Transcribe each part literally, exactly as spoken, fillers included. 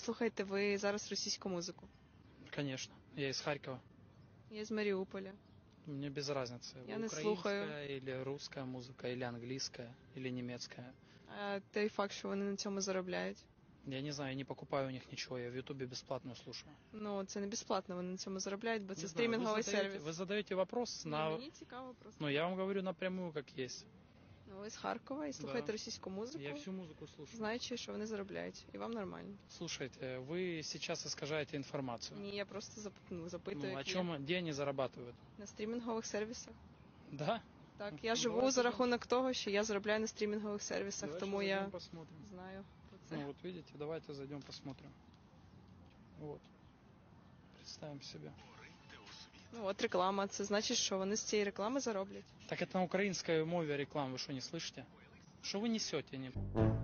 Слухаєте ви зараз російську музику? Конечно. Я из Харькова. Я з Маріуполя. Мне без разницы. Я не Украинская слухаю. или русская музыка, или английская, или немецкая. А той факт, що вони на цьому заробляють. Я не знаю, я не покупаю у них ничего, я в Ютубе бесплатно слушаю. Ну, це не безплатно, вони на цьому заробляють, бо це Не знаю, стрімінговий вы задаете, сервіс. Вы задаете вопрос Ні, на... мені цікаво просто. Ну, я вам говорю напрямую, как есть. Ну, ви з Харкова і слухаєте Да. російську музику, Я всю музыку слушаю. знаючи, що вони заробляють. І вам нормально. Слушайте, вы сейчас искажаете информацию. Ні, я просто зап... ну, запитую, Ну, о як є. чем, где они зарабатывают? На стрімінгових сервісах. Да? Так, Ну, я живу давайте за зайдем. рахунок того, що я заробляю на стрімінгових сервісах, Давайте тому зайдем я посмотрим. знаю про це. Ну, вот видите, давайте зайдем посмотрим. Вот. Представим себе. Ну, от реклама, це значить, що вони з цієї реклами зароблять. Так это на украинской мове реклама, вы что, не слышите? Что вы несете? Не...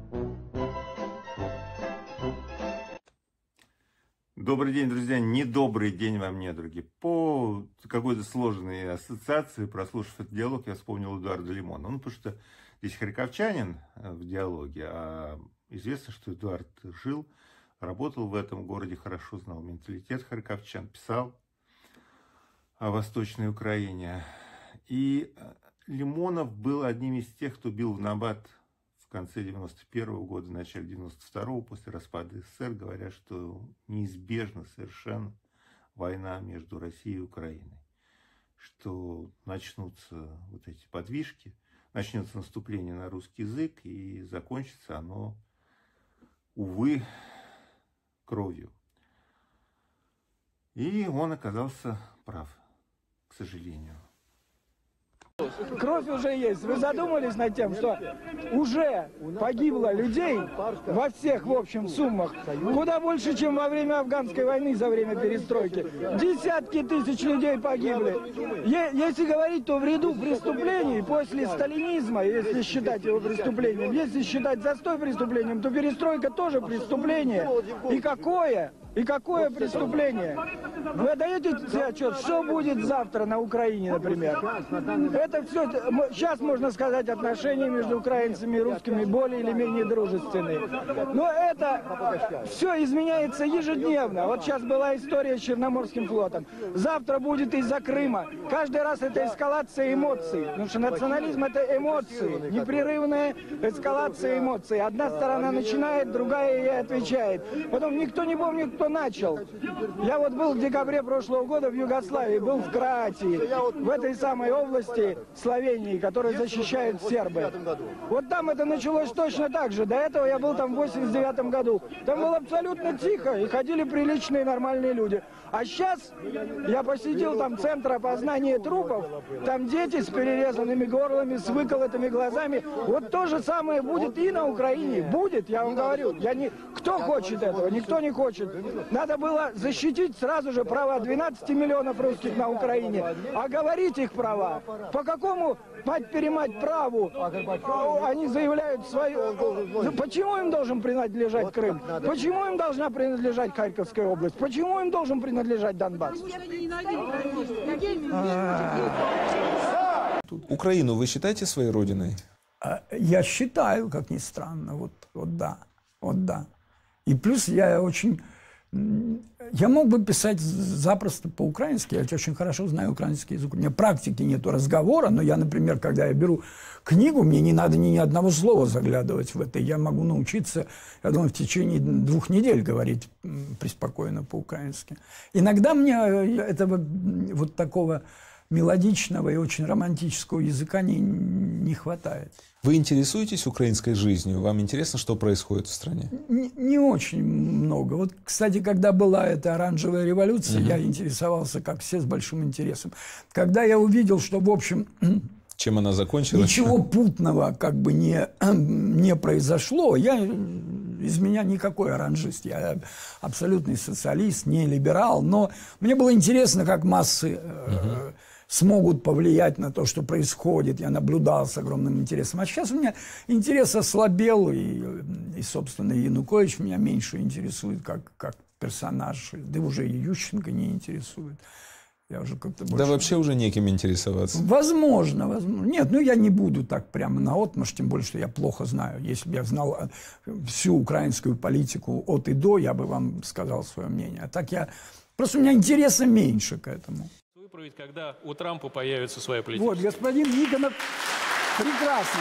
Добрый день, друзья. Недобрый день вам, недруги. По какой-то сложной ассоциации, прослушав этот диалог, я вспомнил Эдуарда Лимонова. Ну, потому что здесь харьковчанин в диалоге, а известно, что Эдуард жил, работал в этом городе, хорошо знал менталитет харьковчан, писал о Восточной Украине. И Лимонов был одним из тех, кто бил в набат в конце девяносто первого года, в начале девяносто второго, после распада СССР, говоря, что неизбежна совершенно война между Россией и Украиной. Что начнутся вот эти подвижки, начнется наступление на русский язык, и закончится оно, увы, кровью. И он оказался прав, к сожалению. Кровь уже есть. Вы задумались над тем, что уже погибло людей во всех, в общем, суммах куда больше, чем во время афганской войны, за время перестройки. Десятки тысяч людей погибли. Е- если говорить, то в ряду преступлений после сталинизма, если считать его преступлением, если считать застой преступлением, то перестройка тоже преступление. И какое? И какое преступление? Вы отдаете себе отчет, что будет завтра на Украине, например? Это все, сейчас можно сказать, отношения между украинцами и русскими более или менее дружественные. Но это все изменяется ежедневно. Вот сейчас была история с Черноморским флотом. Завтра будет из-за Крыма. Каждый раз это эскалация эмоций. Потому что национализм это эмоции. Непрерывная эскалация эмоций. Одна сторона начинает, другая ей отвечает. Потом никто не помнит, кто начал. Я вот был в декабре прошлого года в Югославии, был в Кроатии, в этой самой области Словении, которую защищают сербы. Вот там это началось точно так же. До этого я был там в восемьдесят девятом году. Там было абсолютно тихо, и ходили приличные нормальные люди. А сейчас я посетил там центр опознания трупов, там дети с перерезанными горлами, с выколотыми глазами. Вот то же самое будет и на Украине. Будет, я вам говорю. Я не... Кто хочет этого? Никто не хочет. Надо было защитить сразу же права двенадцати миллионов русских на Украине, оговорить их права. По какому мать-перемать праву они заявляют свое... Почему им должен принадлежать Крым? Почему им должна принадлежать Харьковская область? Почему им должен принадлежать Донбасс? Украину вы считаете своей родиной? Я считаю, как ни странно, вот, вот да, вот да. И плюс я очень... Я мог бы писать запросто по-украински, я очень хорошо знаю украинский язык. У меня практики нету разговора, но я, например, когда я беру книгу, мне не надо ни одного слова заглядывать в это. Я могу научиться, я думаю, в течение двух недель говорить преспокойно по-украински. Иногда мне этого вот такого мелодичного и очень романтического языка не, не хватает. Вы интересуетесь украинской жизнью? Вам интересно, что происходит в стране? Не, не очень много. Вот, кстати, когда была эта оранжевая революция, угу. я интересовался, как все, с большим интересом. Когда я увидел, что, в общем... Чем она закончилась? Ничего путного как бы не, не произошло. Я, из меня никакой оранжист. Я абсолютный социалист, не либерал. Но мне было интересно, как массы... Угу. смогут повлиять на то, что происходит. Я наблюдал с огромным интересом. А сейчас у меня интерес ослабел, и, и собственно, Янукович меня меньше интересует как, как персонаж. Да уже и Ющенко не интересует. Я уже как-то больше... Да вообще уже неким интересоваться. Возможно, возможно. Нет, ну я не буду так прямо наотмашь, тем более, что я плохо знаю. Если бы я знал всю украинскую политику от и до, я бы вам сказал свое мнение. А так я... Просто у меня интереса меньше к этому. Выправить, когда у Трампа появится своя политика. Вот, господин Никонов, прекрасно.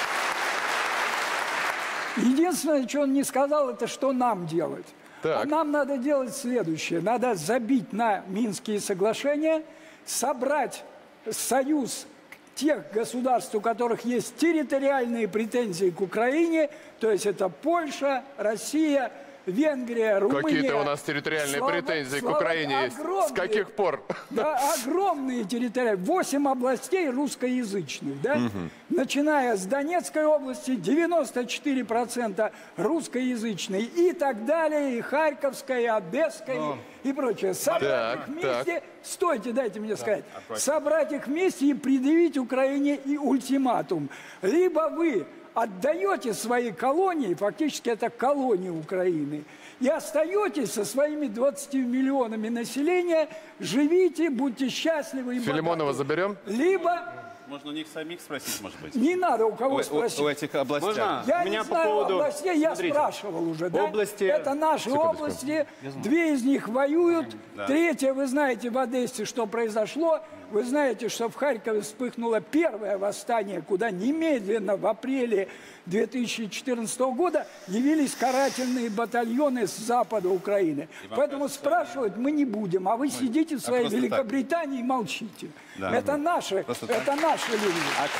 Единственное, что он не сказал, это что нам делать. Так. А нам надо делать следующее. Надо забить на Минские соглашения, собрать союз тех государств, у которых есть территориальные претензии к Украине, то есть это Польша, Россия, Венгрия, Румыния. Какие-то у нас территориальные Слава- претензии слава- к Украине есть. С огромные. каких пор? Да, огромные территории. Восемь областей русскоязычных, да? Начиная с Донецкой области, девяносто четыре процента русскоязычные и так далее, и Харьковской, и Одесской, и прочее. Собрать Так, их вместе, стойте, дайте мне сказать, собрать их вместе и предъявить Украине и ультиматум. Либо вы отдаете свои колонии, фактически это колонии Украины, и остаетесь со своими двадцатью миллионами населения, живите, будьте счастливы и Филимонова богаты. заберем? Либо... Можно у них самих спросить, может быть? Не надо у кого У- у- спросить. у этих областях. Можно? Я У меня не по знаю поводу- областей, я Смотрите, спрашивал уже, да? области- Это наши Секундочку. области, две из них воюют, третья, вы знаете, в Одессе, что произошло, вы знаете, что в Харькове вспыхнуло первое восстание, куда немедленно в апреле две тысячи четырнадцатого года явились карательные батальоны с запада Украины. Поэтому спрашивать мы не будем, а вы сидите в своей просто так. Великобритании и молчите. Да. Это наши, Просто так. это наши люди.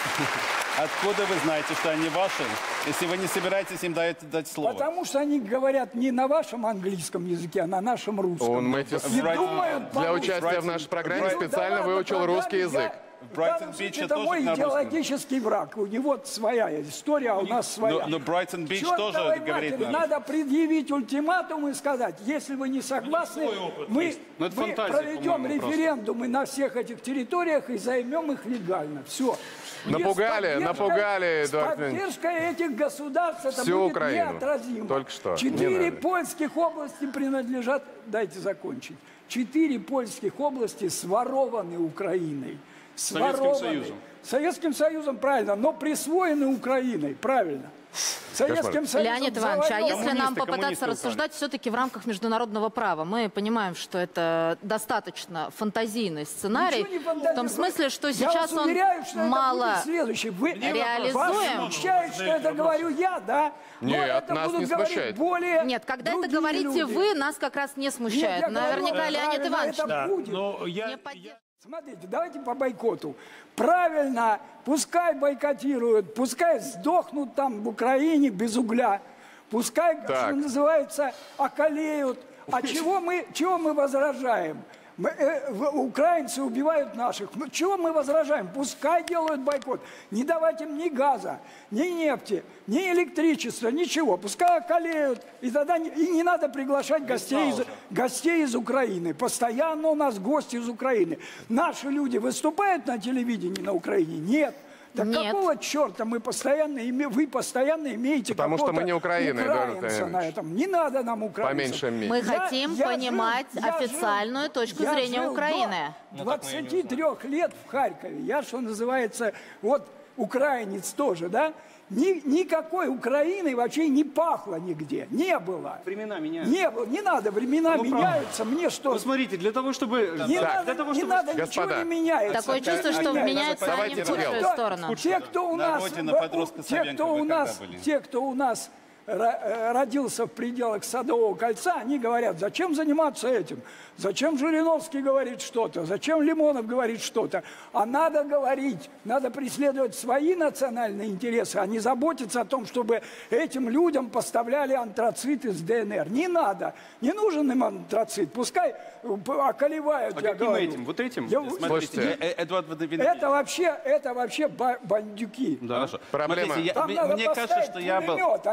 А откуда вы знаете, что они ваши, если вы не собираетесь им дать, дать слово? Потому что они говорят не на вашем английском языке, а на нашем русском. Он, Мэтис, И думают, для по-русски. участия в нашей программе Ну, специально да ладно, выучил программе русский я- язык. В Брайтон данном Бич случае это это мой тоже на русском. идеологический враг. У него своя история, а у нас своя. Но, но Брайтон Бич Чёртовой тоже матери, говорит на надо предъявить ультиматум и сказать, если вы не согласны, мы, Ну, это мы фантазия, проведем по-моему, просто. референдумы на всех этих территориях и займем их легально. Все. Напугали, напугали, С Эдуард Леонидович. поддержкой этих государств это Всю будет Украину. неотразимо. Только что. Не Четыре надо. польских области принадлежат, дайте закончить, четыре польских области сворованы Украиной. Советским Сворованы. Союзом. Советским Союзом, правильно, но присвоены Украиной, правильно. Советским Союзом Леонид Иванович, а завоеваны. если нам Коммунисты, попытаться коммунисты рассуждать все-таки в рамках международного права, мы понимаем, что это достаточно фантазийный сценарий, Ничего не фантазирую. в том смысле, что Я сейчас вас он уверяю, что мало это будет следующий. Вы реализуем. Вас смущает, что это говорю я, да? Но Нет, это нас будут не говорить смущает. более Нет, когда это другие говорите люди. вы, нас как раз не Нет, смущает. я говорю, Наверняка Леонид правильно, Иванович это будет. Но я, не поддерживает. Смотрите, давайте по бойкоту. Правильно, пускай бойкотируют, пускай сдохнут там в Украине без угля, пускай, Так. что называется, околеют. А чего мы, чего мы возражаем? Мы, э, в- украинцы убивают наших. Ну, чего мы возражаем? Пускай делают бойкот. Не давать им ни газа, ни нефти, ни электричества, ничего. Пускай околеют. И тогда не, и не надо приглашать гостей из, гостей из Украины. Постоянно у нас гости из Украины. Наши люди выступают на телевидении на Украине? Нет. Так Нет. какого черта мы постоянно име, вы постоянно имеете Потому что мы не Украина, Эдуард украинца на Леонидович. этом? Не надо нам украинцев. По меньшей мере. Мы Я- хотим я понимать жил- я официальную жил- точку я зрения жил Украины. до двадцати трёх лет в Харькове. Я, что называется, вот украинец тоже, да? Ни, никакой Украины вообще не пахло нигде. Не было. Времена меняются. Не было. Не надо, времена Ну, правда. меняются. Мне что? Ну, смотрите, для того, чтобы... Не Так, надо, для того, не чтобы... надо, Господа, ничего не меняется. Такое чувство, что Меняется. меняется они Давайте в худшую дело. сторону. Те, кто у нас, Родина в- подростка те, Савенко кто вы у нас, когда были? те, кто у нас ро- э, родился в пределах Садового кольца, они говорят, зачем заниматься этим? Зачем Жириновский говорит что-то? Зачем Лимонов говорит что-то? А надо говорить, надо преследовать свои национальные интересы, а не заботиться о том, чтобы этим людям поставляли антрацит из ДНР. Не надо. Не нужен им антрацит. Пускай э, п- околевают, А я каким говорю. этим? Вот этим? Я- Слушайте, Э, э, Эдуард Владимирович, это вообще, это вообще ба- бандюки. Да. Хорошо. Проблема. Смотрите, я- Там мне- надо мне кажется, поставить что я был... пулемет, а не, а не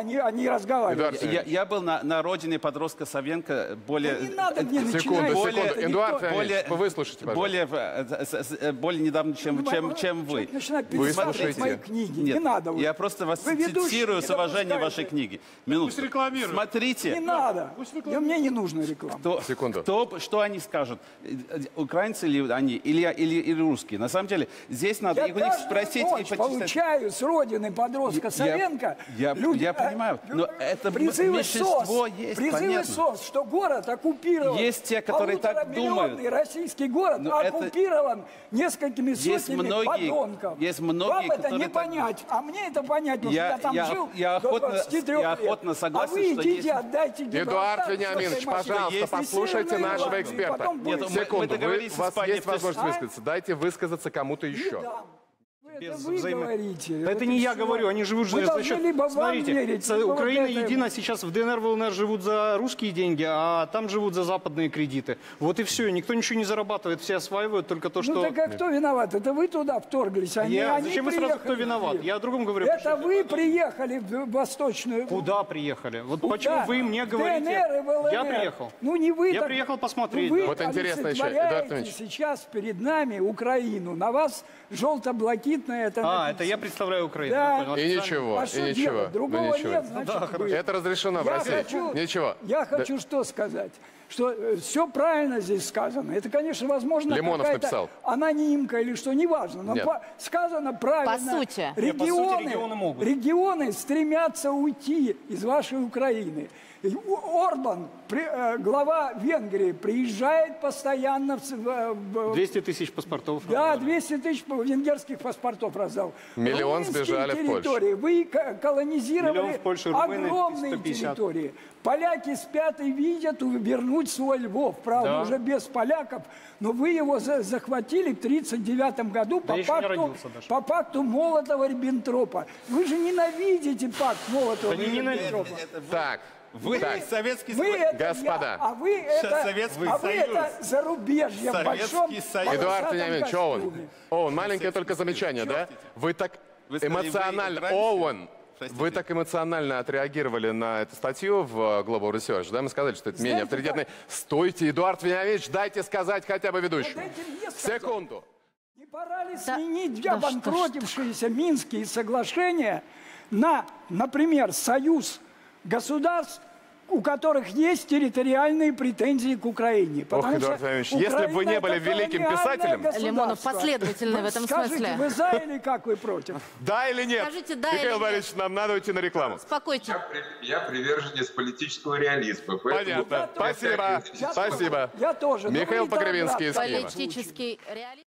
не разговаривайте. Я, я был на, на родине подростка Савенко более... Да не надо мне начинать. Секунду, Более- секунду. Эдуард более- Леонидович, выслушайте, пожалуйста. более, э, с- с- более недавно, чем, чем, чем вы. Начинать Вы пересматривать слушайте. мои книги. Нет, Не надо. я просто вас Вы ведущий, цитирую не с уважением допускайте. вашей книги. Минуту. Пусть рекламируют. Смотрите. Не надо. Да мне не нужна реклама. Кто, Секунду. кто- что они скажут? Э, Украинцы ли они или, или, или русские? На самом деле, здесь надо Я их у них каждую спросить и ночь почитать. получаю с родины подростка Савенко. я- люди, я э, понимаю, но это призывы меньшинство СОС, есть, призывы понятно. СОС, что город оккупирован. Есть те, которые так Полуторамиллионный думают. российский город Но это- оккупирован несколькими Есть сотнями многие- подонков. есть многие, Вам это которые не так- понять, а мне это понять, потому Я- что я там я- жил я до охотно- двадцати трёх я лет. охотно согласен, а вы что идите, есть- отдайте Эдуард Гибралтар Вениаминович, с этой машиной. пожалуйста, И послушайте Северную нашего Ирландию, и эксперта. потом Нет, будете- мы- Секунду, вы, договорились у с вас Испанией, есть возможность а? высказаться. Дайте высказаться кому-то Не еще. дам. Это Без вы взаимо- говорите. Да Вот это и не я всё. говорю, они живут Вы за должны счет... либо вам Смотрите, верить, ц- либо Украина вот это- едина, сейчас в ДНР, в ЛНР живут за русские деньги, а там живут за западные кредиты. Вот и все, никто ничего не зарабатывает, все осваивают только то, что... Ну так а кто виноват? Это вы туда вторглись, а не Я- они Зачем вы сразу, кто приехали виноват? в Киев. Я о другом говорю. Это вы приехали в Восточную... Куда приехали? Вот Куда? почему вы мне В говорите? ДНР и в ЛНР. Я приехал. Ну не вы. Я так- приехал посмотреть, Ну, вы да. Вот интересная еще, Эдуард олицетворяете Ильич. сейчас перед нами Украину. На вас желто-блакитное это А, написано. это я представляю Украину. Да. Я понял, И официально. ничего, А и что ничего. делать? Другого ну, ничего. нет, значит, вы. Это разрешено в Я России. хочу- Ничего. Я хочу что сказать, что все правильно здесь сказано. Это, конечно, возможно, Лимонов какая-то написал. анонимка или что, неважно. Но Нет. по- сказано правильно. По сути. Нет, по сути, Регионы, регионы могут. регионы стремятся уйти из вашей Украины. И У- Орбан, при- э, глава Венгрии, приезжает постоянно в, с- в- в- двести тысяч паспортов. да, двести тысяч венгерских паспортов раздал. Миллион Румынские сбежали в Польшу. территории вы ко- колонизировали Миллион в Польшу, румыны огромные сто пятьдесят. территории. Поляки спят и видят вернуть свой Львов. Правда, Да. уже без поляков. Но вы его за- захватили в тридцать девятом году Да по, я еще не пакту, родился даже. по пакту Молотова-Риббентропа. Вы же ненавидите пакт Да не Молотова-Риббентропа. Так, Вы так. Советский Вы Союз. это Господа. я, а вы это, Советский а вы Союз. это зарубежье в Советский большом Союз. Эдуард полосатом Вениаминович, Оуэн. костюме. Оуэн, маленькое только замечание, да? Вы так Вы сказали, вы эмоционально... раньше? Оуэн, Простите. вы так эмоционально отреагировали на эту статью в э, Global Research, да? Мы сказали, что это менее Знаете, авторитетный. Стойте, Эдуард Вениаминович, дайте сказать хотя бы ведущему. дайте мне сказать. Секунду. Не пора ли Да- сменить да что ж обанкротившиеся Минские соглашения на, например, союз государств, у которых есть территориальные претензии к Украине? Потому Ох, Эдуард что Владимирович, если бы вы не Украина были это великим колониальное писателем- государство. Лимонов последовательный в этом Скажите, смысле. вы за или как вы против? Да или нет? Скажите, да или Михаил нет. Борисович, нам надо уйти на рекламу. Успокойте. Я, при- я приверженец политического реализма. поэтому- Понятно. Спасибо. Я Спасибо. тоже, Я тоже. но Михаил вы и тогда Погребинский из Киева. Политический реализм.